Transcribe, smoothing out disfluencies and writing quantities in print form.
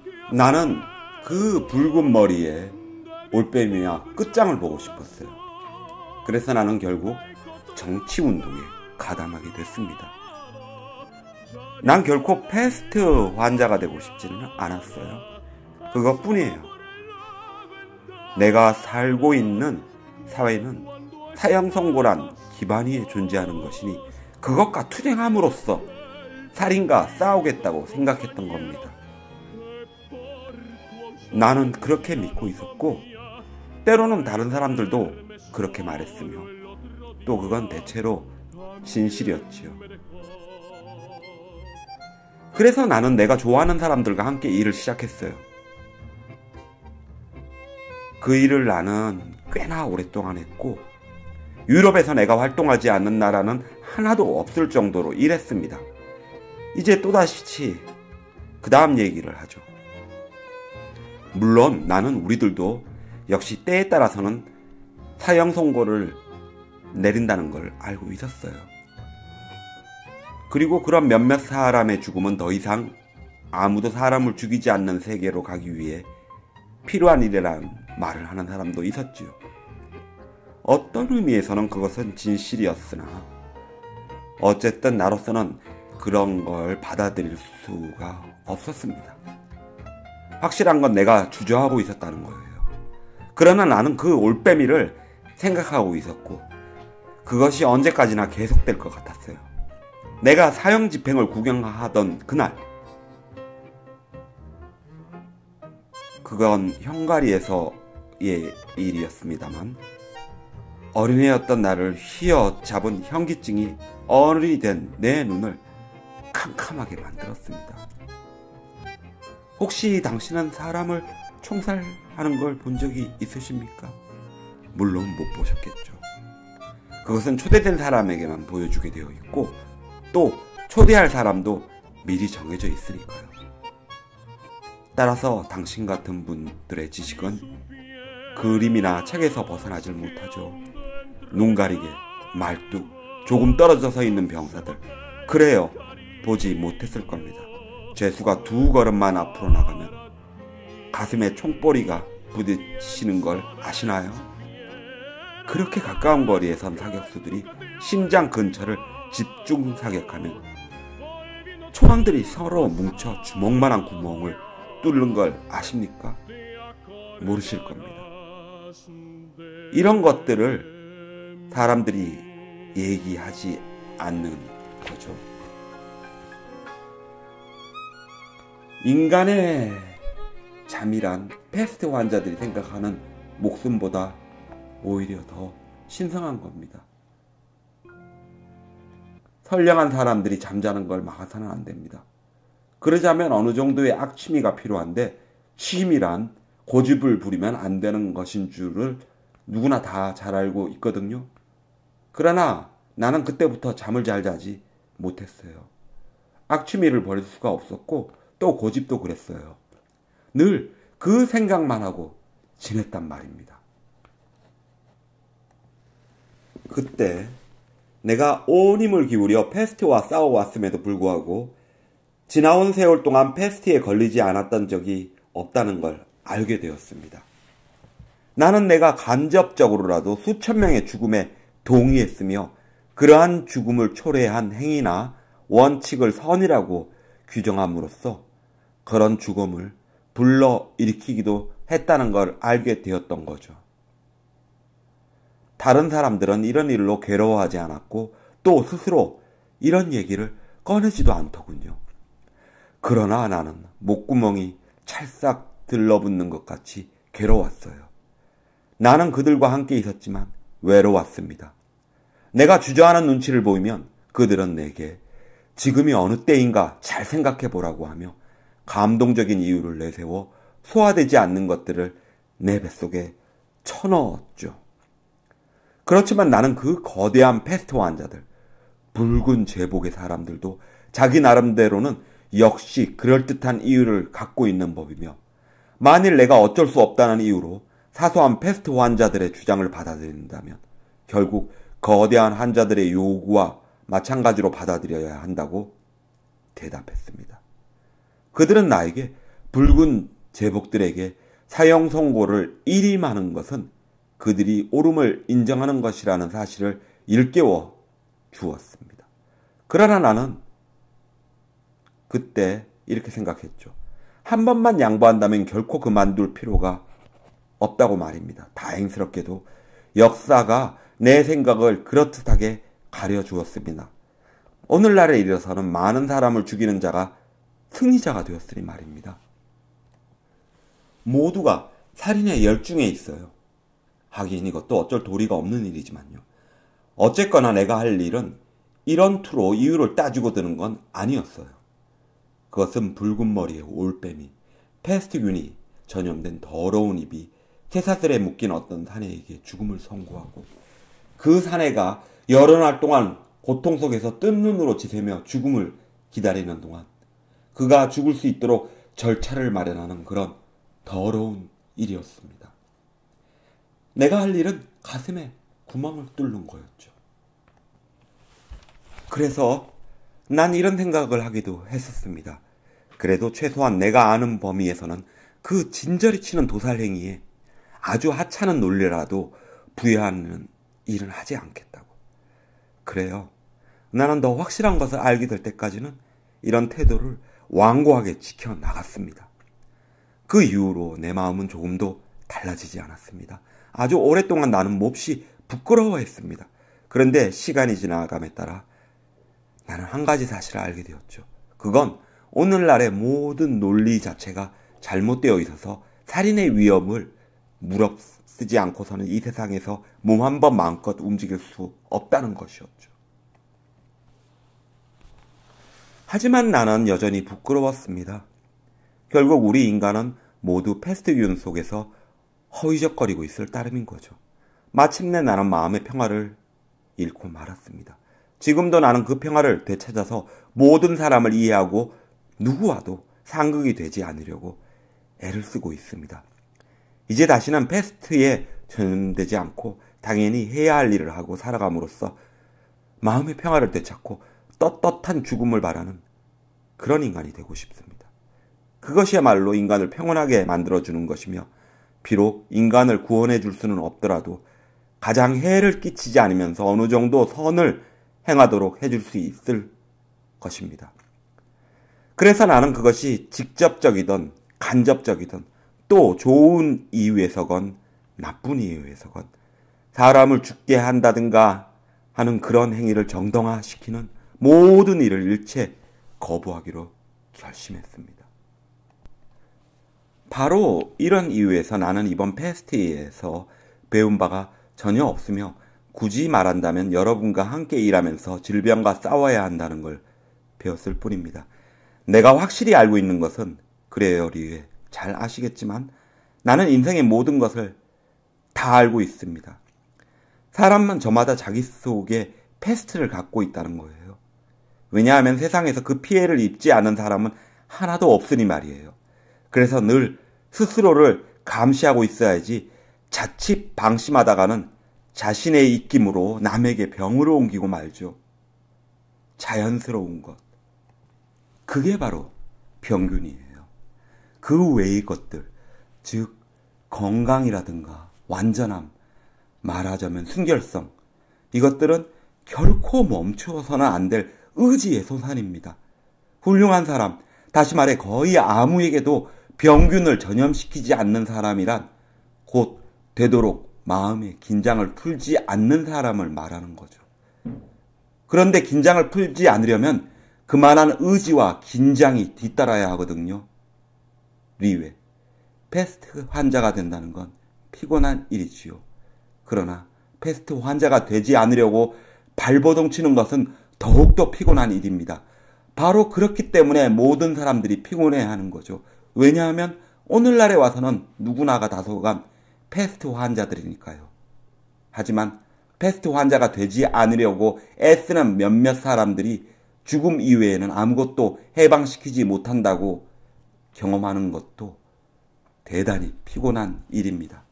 나는 그 붉은 머리에 올빼미와 끝장을 보고 싶었어요. 그래서 나는 결국 정치운동에 가담하게 됐습니다. 난 결코 패스트 환자가 되고 싶지는 않았어요. 그것뿐이에요. 내가 살고 있는 사회는 사형선고란 기반 위에 존재하는 것이니 그것과 투쟁함으로써 살인과 싸우겠다고 생각했던 겁니다. 나는 그렇게 믿고 있었고 때로는 다른 사람들도 그렇게 말했으며 또 그건 대체로 진실이었지요. 그래서 나는 내가 좋아하는 사람들과 함께 일을 시작했어요. 그 일을 나는 꽤나 오랫동안 했고 유럽에서 내가 활동하지 않는 나라는 하나도 없을 정도로 일했습니다. 이제 또다시 그 다음 얘기를 하죠. 물론 나는 우리들도 역시 때에 따라서는 사형 선고를 내린다는 걸 알고 있었어요. 그리고 그런 몇몇 사람의 죽음은 더 이상 아무도 사람을 죽이지 않는 세계로 가기 위해 필요한 일이라는 말을 하는 사람도 있었지요. 어떤 의미에서는 그것은 진실이었으나 어쨌든 나로서는 그런 걸 받아들일 수가 없었습니다. 확실한 건 내가 주저하고 있었다는 거예요. 그러나 나는 그 올빼미를 생각하고 있었고 그것이 언제까지나 계속될 것 같았어요. 내가 사형 집행을 구경하던 그날, 그건 헝가리에서의 일이었습니다만 어린애였던 나를 휘어잡은 현기증이 어른이 된 내 눈을 캄캄하게 만들었습니다. 혹시 당신은 사람을 총살하는 걸 본 적이 있으십니까? 물론 못 보셨겠죠. 그것은 초대된 사람에게만 보여주게 되어 있고 또 초대할 사람도 미리 정해져 있으니까요. 따라서 당신 같은 분들의 지식은 그림이나 책에서 벗어나질 못하죠. 눈 가리개, 말뚝, 조금 떨어져서 있는 병사들, 그래요. 보지 못했을 겁니다. 죄수가 2걸음만 앞으로 나가면 가슴에 총꼬리가 부딪히는 걸 아시나요? 그렇게 가까운 거리에 선 사격수들이 심장 근처를 집중 사격하면 초랑들이 서로 뭉쳐 주먹만한 구멍을 뚫는 걸 아십니까? 모르실 겁니다. 이런 것들을 사람들이 얘기하지 않는 거죠. 인간의 잠이란 패스트 환자들이 생각하는 목숨보다 오히려 더 신성한 겁니다. 선량한 사람들이 잠자는 걸 막아서는 안 됩니다. 그러자면 어느 정도의 악취미가 필요한데 취미란 고집을 부리면 안 되는 것인 줄을 누구나 다 잘 알고 있거든요. 그러나 나는 그때부터 잠을 잘 자지 못했어요. 악취미를 버릴 수가 없었고 또 고집도 그랬어요. 늘 그 생각만 하고 지냈단 말입니다. 그때 내가 온 힘을 기울여 패스트와 싸워왔음에도 불구하고 지나온 세월 동안 패스트에 걸리지 않았던 적이 없다는 걸 알게 되었습니다. 나는 내가 간접적으로라도 수천 명의 죽음에 동의했으며 그러한 죽음을 초래한 행위나 원칙을 선이라고 규정함으로써 그런 죽음을 불러일으키기도 했다는 걸 알게 되었던 거죠. 다른 사람들은 이런 일로 괴로워하지 않았고 또 스스로 이런 얘기를 꺼내지도 않더군요. 그러나 나는 목구멍이 찰싹 들러붙는 것 같이 괴로웠어요. 나는 그들과 함께 있었지만 외로웠습니다. 내가 주저하는 눈치를 보이면 그들은 내게 지금이 어느 때인가 잘 생각해 보라고 하며 감동적인 이유를 내세워 소화되지 않는 것들을 내 뱃속에 쳐넣었죠. 그렇지만 나는 그 거대한 패스트 환자들, 붉은 제복의 사람들도 자기 나름대로는 역시 그럴듯한 이유를 갖고 있는 법이며 만일 내가 어쩔 수 없다는 이유로 사소한 패스트 환자들의 주장을 받아들인다면 결국 거대한 환자들의 요구와 마찬가지로 받아들여야 한다고 대답했습니다. 그들은 나에게 붉은 제복들에게 사형 선고를 일임하는 것은 그들이 옳음을 인정하는 것이라는 사실을 일깨워 주었습니다. 그러나 나는 그때 이렇게 생각했죠. 한 번만 양보한다면 결코 그만둘 필요가 없다고 말입니다. 다행스럽게도 역사가 내 생각을 그렇듯하게 가려주었습니다. 오늘날에 이르러서는 많은 사람을 죽이는 자가 승리자가 되었으니 말입니다. 모두가 살인의 열중에 있어요. 하긴 이것도 어쩔 도리가 없는 일이지만요. 어쨌거나 내가 할 일은 이런 투로 이유를 따지고 드는 건 아니었어요. 그것은 붉은 머리에 올빼미, 패스트균이 전염된 더러운 입이 쇠사슬에 묶인 어떤 사내에게 죽음을 선고하고 그 사내가 여러 날 동안 고통 속에서 뜬 눈으로 지새며 죽음을 기다리는 동안 그가 죽을 수 있도록 절차를 마련하는 그런 더러운 일이었습니다. 내가 할 일은 가슴에 구멍을 뚫는 거였죠. 그래서 난 이런 생각을 하기도 했었습니다. 그래도 최소한 내가 아는 범위에서는 그 진저리 치는 도살행위에 아주 하찮은 논리라도 부여하는 일은 하지 않겠다고. 그래요. 나는 더 확실한 것을 알게 될 때까지는 이런 태도를 완고하게 지켜나갔습니다. 그 이후로 내 마음은 조금도 달라지지 않았습니다. 아주 오랫동안 나는 몹시 부끄러워했습니다. 그런데 시간이 지나감에 따라 나는 한 가지 사실을 알게 되었죠. 그건 오늘날의 모든 논리 자체가 잘못되어 있어서 살인의 위험을 무릅쓰지 않고서는 이 세상에서 몸 한 번 마음껏 움직일 수 없다는 것이었죠. 하지만 나는 여전히 부끄러웠습니다. 결국 우리 인간은 모두 패스트균 속에서 허위적거리고 있을 따름인 거죠. 마침내 나는 마음의 평화를 잃고 말았습니다. 지금도 나는 그 평화를 되찾아서 모든 사람을 이해하고 누구와도 상극이 되지 않으려고 애를 쓰고 있습니다. 이제 다시는 패스트에 전염되지 않고 당연히 해야 할 일을 하고 살아감으로써 마음의 평화를 되찾고 떳떳한 죽음을 바라는 그런 인간이 되고 싶습니다. 그것이야말로 인간을 평온하게 만들어주는 것이며 비록 인간을 구원해 줄 수는 없더라도 가장 해를 끼치지 않으면서 어느 정도 선을 행하도록 해줄 수 있을 것입니다. 그래서 나는 그것이 직접적이든 간접적이든 또 좋은 이유에서건 나쁜 이유에서건 사람을 죽게 한다든가 하는 그런 행위를 정당화시키는 모든 일을 일체 거부하기로 결심했습니다. 바로 이런 이유에서 나는 이번 패스트에서 배운 바가 전혀 없으며 굳이 말한다면 여러분과 함께 일하면서 질병과 싸워야 한다는 걸 배웠을 뿐입니다. 내가 확실히 알고 있는 것은 그래요, 리에. 잘 아시겠지만 나는 인생의 모든 것을 다 알고 있습니다. 사람은 저마다 자기 속에 패스트를 갖고 있다는 거예요. 왜냐하면 세상에서 그 피해를 입지 않은 사람은 하나도 없으니 말이에요. 그래서 늘 스스로를 감시하고 있어야지 자칫 방심하다가는 자신의 입김으로 남에게 병을 옮기고 말죠. 자연스러운 것. 그게 바로 병균이에요. 그 외의 것들, 즉 건강이라든가 완전함, 말하자면 순결성, 이것들은 결코 멈추어서는 안 될 의지의 소산입니다. 훌륭한 사람, 다시 말해 거의 아무에게도 병균을 전염시키지 않는 사람이란 곧 되도록 마음의 긴장을 풀지 않는 사람을 말하는 거죠. 그런데 긴장을 풀지 않으려면 그만한 의지와 긴장이 뒤따라야 하거든요. 리웨, 패스트 환자가 된다는 건 피곤한 일이지요. 그러나 패스트 환자가 되지 않으려고 발버둥 치는 것은 더욱더 피곤한 일입니다. 바로 그렇기 때문에 모든 사람들이 피곤해하는 거죠. 왜냐하면 오늘날에 와서는 누구나가 다소간 패스트 환자들이니까요. 하지만 패스트 환자가 되지 않으려고 애쓰는 몇몇 사람들이 죽음 이외에는 아무것도 해방시키지 못한다고 경험하는 것도 대단히 피곤한 일입니다.